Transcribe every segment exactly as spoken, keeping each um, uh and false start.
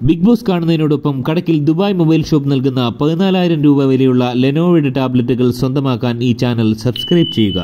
Big Boss കാണുന്നതിനോടൊപ്പം കടക്കിൽ Dubai mobile shop നൽകുന്ന പതിനാലായിരം രൂപ വിലയുള്ള ലെനോവോയുടെ ടാബ്ലറ്റുകൾ സ്വന്തമാക്കാൻ ഈ ചാനൽ സബ്സ്ക്രൈബ് ചെയ്യുക.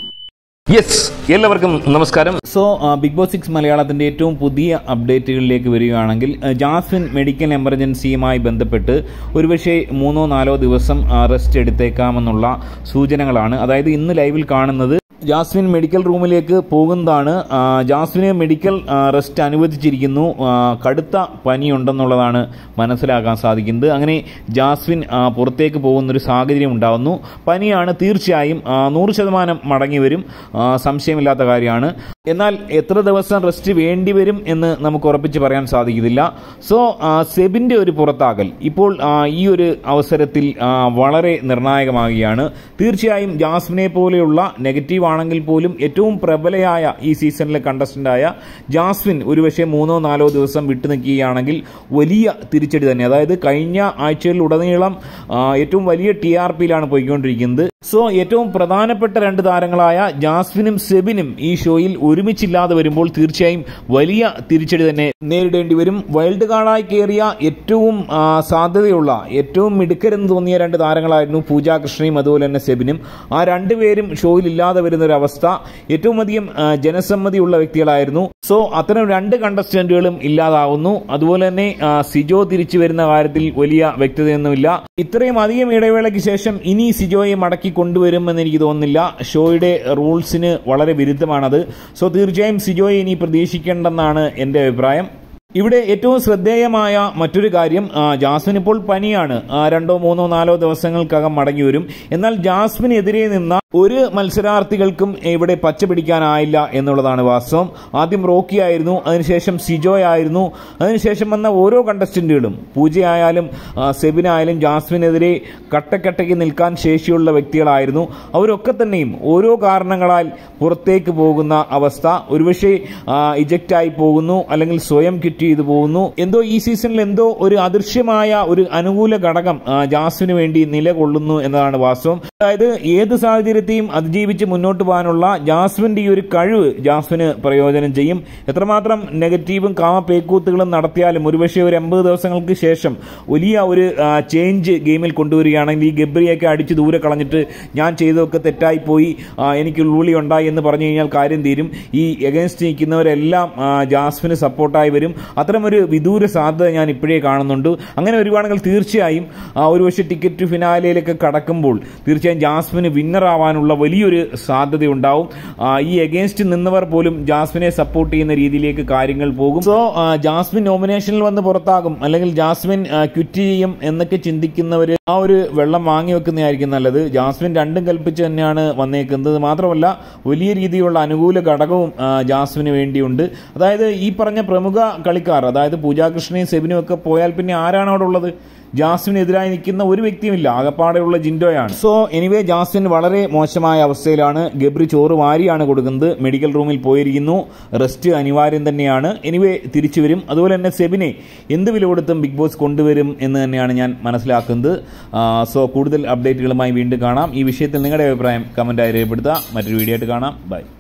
യെസ്, എല്ലാവർക്കും നമസ്കാരം. സോ ബിഗ് ബോസ് സിക്സ് മലയാളത്തിൻ്റെ ഏറ്റവും പുതിയ അപ്ഡേറ്റുകളിലേക്ക് വരികയാണെങ്കിൽ, ജാസ്മിൻ മെഡിക്കൽ എമർജൻസിയുമായി ബന്ധപ്പെട്ട് ഒരുപക്ഷെ മൂന്നോ നാലോ ദിവസം റെസ്റ്റ് എടുത്തേക്കാമെന്നുള്ള സൂചനകളാണ്. അതായത് ഇന്ന് ലൈവിൽ കാണുന്നത് ജാസ്മിൻ മെഡിക്കൽ റൂമിലേക്ക് പോകുന്നതാണ്. ജാസ്മിന് മെഡിക്കൽ റെസ്റ്റ് അനുവദിച്ചിരിക്കുന്നു. കടുത്ത പനിയുണ്ടെന്നുള്ളതാണ് മനസ്സിലാക്കാൻ സാധിക്കുന്നത്. അങ്ങനെ ജാസ്മിൻ പുറത്തേക്ക് പോകുന്നൊരു സാഹചര്യം ഉണ്ടാകുന്നു. പനിയാണ്, തീർച്ചയായും നൂറ് ശതമാനം മടങ്ങി വരും, സംശയമില്ലാത്ത കാര്യമാണ്. എന്നാൽ എത്ര ദിവസം റെസ്റ്റ് വേണ്ടി വരും എന്ന് നമുക്ക് ഉറപ്പിച്ച് പറയാൻ സാധിക്കുന്നില്ല. സോ സെബിൻ്റെ ഒരു പുറത്താകൽ ഇപ്പോൾ ഈ ഒരു അവസരത്തിൽ വളരെ നിർണായകമാകുകയാണ്. തീർച്ചയായും ജാസ്മിനെ പോലെയുള്ള നെഗറ്റീവ് ആണെങ്കിൽ പോലും ഏറ്റവും പ്രബലയായ ഈ സീസണിലെ കണ്ടസ്റ്റന്റായ ജാസ്മിൻ ഒരുപക്ഷെ മൂന്നോ നാലോ ദിവസം വിട്ടുനിൽക്കുകയാണെങ്കിൽ വലിയ തിരിച്ചടി തന്നെ. അതായത് കഴിഞ്ഞ ആഴ്ചകളിലുടനീളം ഏറ്റവും വലിയ ടി ആർ പിയിലാണ് പോയിക്കൊണ്ടിരിക്കുന്നത്. സോ ഏറ്റവും പ്രധാനപ്പെട്ട രണ്ട് താരങ്ങളായ ജാസ്മിനും സെബിനും ഈ ഷോയിൽ ഒരുമിച്ചില്ലാതെ വരുമ്പോൾ തീർച്ചയായും വലിയ തിരിച്ചടി തന്നെ നേരിടേണ്ടി വരും. വൈൽഡ് കാർഡായി കയറിയ ഏറ്റവും സാധ്യതയുള്ള ഏറ്റവും മിടുക്കരെന്ന് തോന്നിയ രണ്ട് താരങ്ങളായിരുന്നു പൂജ കൃഷ്ണയും അതുപോലെ തന്നെ സെബിനും. ആ രണ്ടുപേരും ഷോയിൽ ഇല്ലാതെ വരുന്ന ഒരു അവസ്ഥ, ഏറ്റവും അധികം ജനസമ്മതിയുള്ള വ്യക്തികളായിരുന്നു. സോ അത്തരം രണ്ട് കണ്ടസ്റ്റന്റുകളും ഇല്ലാതാവുന്നു. അതുപോലെ തന്നെ സിജോ തിരിച്ചു വരുന്ന കാര്യത്തിൽ വലിയ വ്യക്തതയൊന്നുമില്ല. ഇത്രയും അധികം ഇടവേളയ്ക്ക് ശേഷം ഇനി സിജോയെ മടക്കി കൊണ്ടുവരുമെന്ന് എനിക്ക് തോന്നുന്നില്ല. ഷോയുടെ റൂൾസിന് വളരെ വിരുദ്ധമാണത്. സോ തീർച്ചയായും സിജോയെ ഇനി പ്രതീക്ഷിക്കേണ്ടെന്നാണ് എൻ്റെ അഭിപ്രായം. ഇവിടെ ഏറ്റവും ശ്രദ്ധേയമായ മറ്റൊരു കാര്യം, ജാസ്മിൻ ഇപ്പോൾ പനിയാണ്. രണ്ടോ മൂന്നോ നാലോ ദിവസങ്ങൾക്കകം മടങ്ങി വരും. എന്നാൽ ജാസ്മിനെതിരെ നിന്ന ഒരു മത്സരാർത്ഥികൾക്കും ഇവിടെ പച്ച പിടിക്കാനായില്ല എന്നുള്ളതാണ് വാസ്തവം. ആദ്യം റോക്കി ആയിരുന്നു, അതിനുശേഷം സിജോ ആയിരുന്നു, അതിനുശേഷം വന്ന ഓരോ കണ്ടസ്റ്റന്റുകളും പൂജയായാലും സെബിനായാലും ജാസ്മിനെതിരെ കട്ടക്കട്ടയ്ക്ക് നിൽക്കാൻ ശേഷിയുള്ള വ്യക്തികളായിരുന്നു. അവരൊക്കെ തന്നെയും ഓരോ കാരണങ്ങളാൽ പുറത്തേക്ക് പോകുന്ന അവസ്ഥ, ഒരുപക്ഷെ ഇജക്റ്റായി പോകുന്നു, അല്ലെങ്കിൽ സ്വയം കിറ്റ് ചെയ്തു പോകുന്നു. എന്തോ ഈ സീസണിൽ എന്തോ ഒരു അദൃശ്യമായ ഒരു അനുകൂല ഘടകം ജാസ്മിന് വേണ്ടി നിലകൊള്ളുന്നു എന്നതാണ് വാസ്തവം. അതായത് ഏത് സാഹചര്യത്തെയും അതിജീവിച്ച് മുന്നോട്ട് പോകാനുള്ള ജാസ്മിന്റെ ഈ ഒരു കഴിവ് ജാസ്മിന് പ്രയോജനം ചെയ്യും. എത്രമാത്രം നെഗറ്റീവും കാമപേക്കൂത്തുകളും നടത്തിയാലും ഒരുപക്ഷെ ഒരു എൺപത് ദിവസങ്ങൾക്ക് ശേഷം വലിയ ഒരു ചേഞ്ച് ഗെയിമിൽ കൊണ്ടുവരികയാണെങ്കിൽ, ഈ ഗബ്രിയൊക്കെ അടിച്ച് ദൂരെ കളഞ്ഞിട്ട് ഞാൻ ചെയ്തതൊക്കെ തെറ്റായി പോയി, എനിക്ക് ഉൾവിളി ഉണ്ടായി എന്ന് പറഞ്ഞു കഴിഞ്ഞാൽ കാര്യം തീരും. ഈ എഗൻസ്റ്റ് നിൽക്കുന്നവരെല്ലാം ജാസ്മിന് സപ്പോർട്ടായി വരും. അത്തരമൊരു വിദൂര സാധ്യത ഞാൻ ഇപ്പോഴേ കാണുന്നുണ്ട്. അങ്ങനെ വരുവാണെങ്കിൽ തീർച്ചയായും ഒരുപക്ഷെ ടിക്കറ്റ് ഫിനാലയിലേക്ക് കടക്കുമ്പോൾ തീർച്ചയായും ജാസ്മിന് വിന്നർ ആവാനുള്ള വലിയൊരു സാധ്യതയുണ്ടാവും. ഈ എഗെയിൻസ്റ്റ് നിന്നവർ പോലും ജാസ്മിനെ സപ്പോർട്ട് ചെയ്യുന്ന രീതിയിലേക്ക് കാര്യങ്ങൾ പോകും. സോ ജാസ്മിൻ നോമിനേഷനിൽ വന്ന് പുറത്താകും, അല്ലെങ്കിൽ ജാസ്മിൻ ക്വിറ്റ് ചെയ്യും എന്നൊക്കെ ചിന്തിക്കുന്നവർ ആ ഒരു വെള്ളം വാങ്ങി വെക്കുന്നതായിരിക്കും നല്ലത്. ജാസ്മിൻ രണ്ടും കൽപ്പിച്ച് തന്നെയാണ് വന്നേക്കുന്നത്. മാത്രമല്ല വലിയ രീതിയിലുള്ള അനുകൂല ഘടകവും ജാസ്മിന് വേണ്ടിയുണ്ട്. അതായത് ഈ പറഞ്ഞ പ്രമുഖ കളിക്കാർ, അതായത് പൂജാകൃഷ്ണയും സെബിനും ഒക്കെ പോയാൽ പിന്നെ ആരാണ് അവിടെ ഉള്ളത്? ജാസ്മിനെതിരായി നിൽക്കുന്ന ഒരു വ്യക്തിയുമില്ല, ആകപ്പാടെയുള്ള ജിൻഡോയാണ്. സോ എനിവേ ജാസ്മിൻ വളരെ മോശമായ അവസ്ഥയിലാണ്. ഗബ്രി ചോറ് വാരിയാണ് കൊടുക്കുന്നത്. മെഡിക്കൽ റൂമിൽ പോയിരിക്കുന്നു. റെസ്റ്റ് അനിവാര്യം തന്നെയാണ്. എനിവേ തിരിച്ചു വരും. അതുപോലെ തന്നെ സെബിനെ എന്ത് വില കൊടുത്തും ബിഗ് ബോസ് കൊണ്ടുവരും എന്ന് തന്നെയാണ് ഞാൻ മനസ്സിലാക്കുന്നത്. സോ കൂടുതൽ അപ്ഡേറ്റുകളുമായി വീണ്ടും കാണാം. ഈ വിഷയത്തിൽ നിങ്ങളുടെ അഭിപ്രായം കമന്റായി രേഖപ്പെടുത്തുക. മറ്റൊരു വീഡിയോ ആയിട്ട് കാണാം. ബൈ.